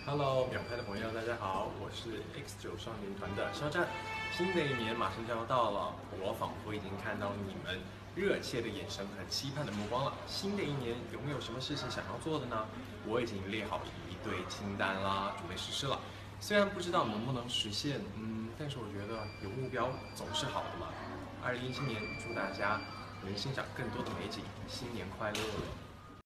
Hello，秒拍的朋友，大家好，我是 X9少年团的肖战。新的一年马上就要到了，我仿佛已经看到你们热切的眼神和期盼的目光了。新的一年有没有什么事情想要做的呢？我已经列好一堆清单啦，准备实施了。虽然不知道能不能实现，但是我觉得有目标总是好的嘛。2017年，祝大家能欣赏更多的美景，新年快乐！